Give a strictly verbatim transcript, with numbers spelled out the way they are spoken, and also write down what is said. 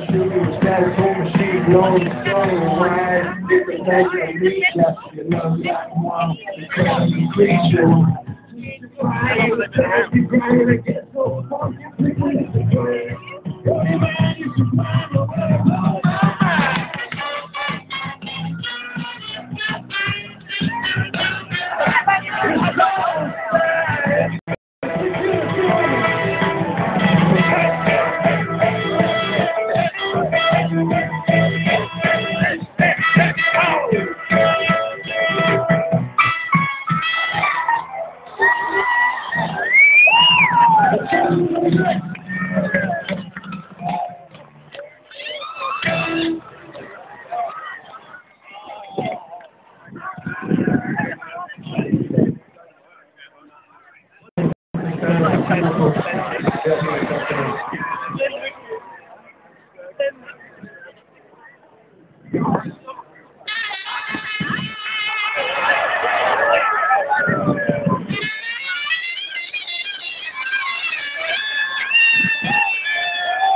shoes, status on machine, blowing the soul, right? It's a pleasure to meet you. You love like one, because you creature. I'm the time you grind, I get so funky.